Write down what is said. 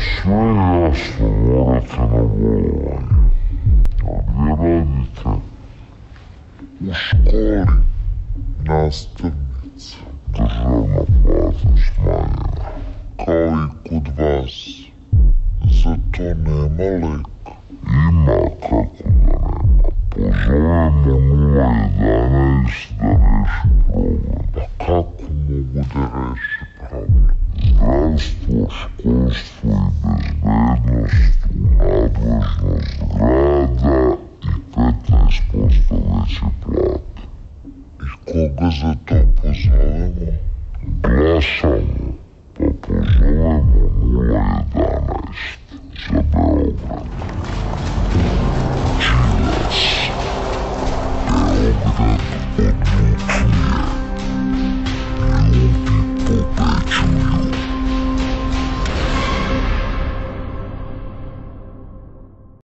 Sve je jasno, morate na bolovanje. A gdje radite? U školi. Nastavnica. Državna plata smanjena. Kao i kod vas. Za to nema leka. Ima, kako da nema. Pozovemo 011 da reši problem. Pa kako mogu da reši problem? Zdravstvo, školstvo